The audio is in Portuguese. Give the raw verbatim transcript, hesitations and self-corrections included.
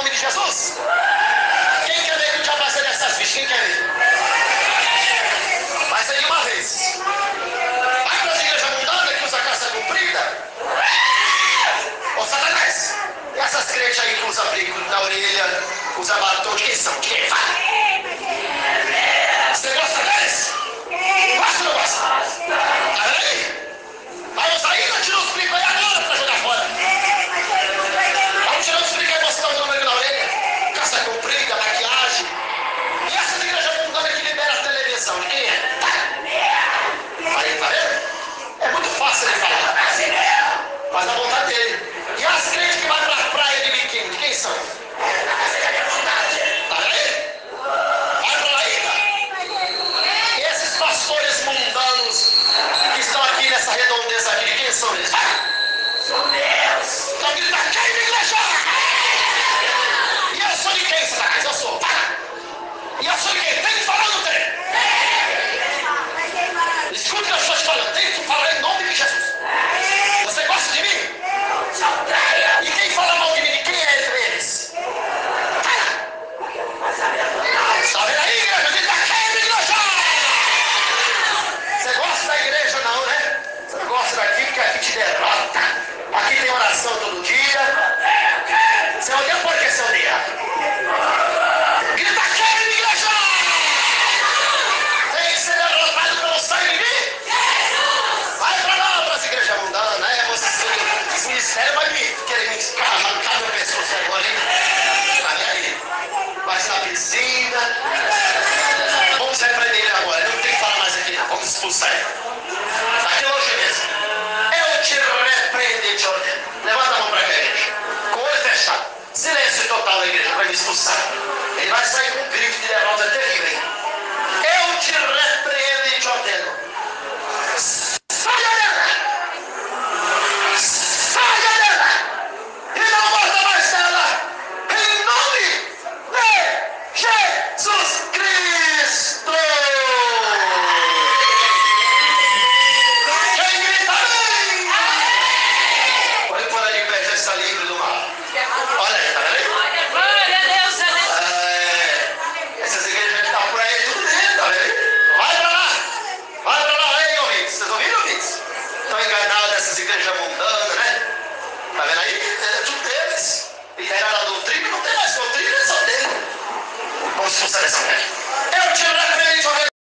nome de Jesus? Quem quer ver que o diabo vai ser dessas bichas? Quem quer ver? Vai ser de uma vez. Vai para as igrejas mundanas que usa calça comprida. Ô Satanás! E essas crentes aí que usam brinco na orelha, usam batom, de quem são? De quem? Fala! Você gosta deles? Gosta ou não gosta? Tá vendo aí? Aí os aí não tirou os brincos aí agora pra jogar fora. Vamos tirar os brincos aí, mostrar o número na orelha. Calça comprida, maquiagem. E essas igrejas mundanas que liberam a televisão, de quem é? Tá. Aí, tá vendo? É muito fácil ele falar. Faz a vontade dele. E as crentes que vão pra praia de biquíni, de quem são? Tá vendo aí? Vai pra lá ainda. E esses pastores mundanos que estão aqui nessa redondeza aqui, de quem são eles? São meus. Então grita, quem me igreja? E eu sou de quem, Satanás? Eu sou. Para. E eu sou de quem? Tem que falar ou não tem? Escuta o que eu estou te falando. Tem que falar em nome de Jesus. Você gosta de mim? E quem fala mal de mim? Quem é eles? Para. Está vendo aí, igreja? Grita, quem me igreja? Você gosta da igreja não, né? Você não gosta daqui porque aqui te derrota. Aqui tem oração todo dia. Você odeia por que você odeia? Grita, quem me igreja? Tem que ser derrotado pelo sangue de mim? Vai pra lá, para as igrejas mundanas, né? Você, esse ministério vai me querer me arrancar meu pescoço agora, hein? Tá vendo aí? Vai na piscina. Vamos repreender ele agora. Ele não tem que falar mais aqui, não. Vamos expulsar ele. Aqui longe mesmo. Eu te repreendo e te ordeno. Levanta a mão pra cá, igreja. Com o olho fechado. Silêncio total na igreja para me expulsar. Ele vai sair com um grito de derrota terrível, hein? Eu te repreendo e te ordeno. Saia dela! Saia dela! E não volta mais dela! Em nome de Jesus Cristo! Quem grita amém? Olha para de pé, já está livre do mal. Olha aí, tá vendo aí? Glória a Deus, É, essas igrejas que estão por aí, tudo dentro, tá vendo aí? Vai pra lá! Vai pra lá, aí, ouvintes. Vocês ouviram, ouvintes? Estão enganados dessas igrejas mundanas, né? Tá vendo aí? É tudo deles. E era a doutrina, não tem mais doutrina, é só dele. Vamos expulsar essa mulher.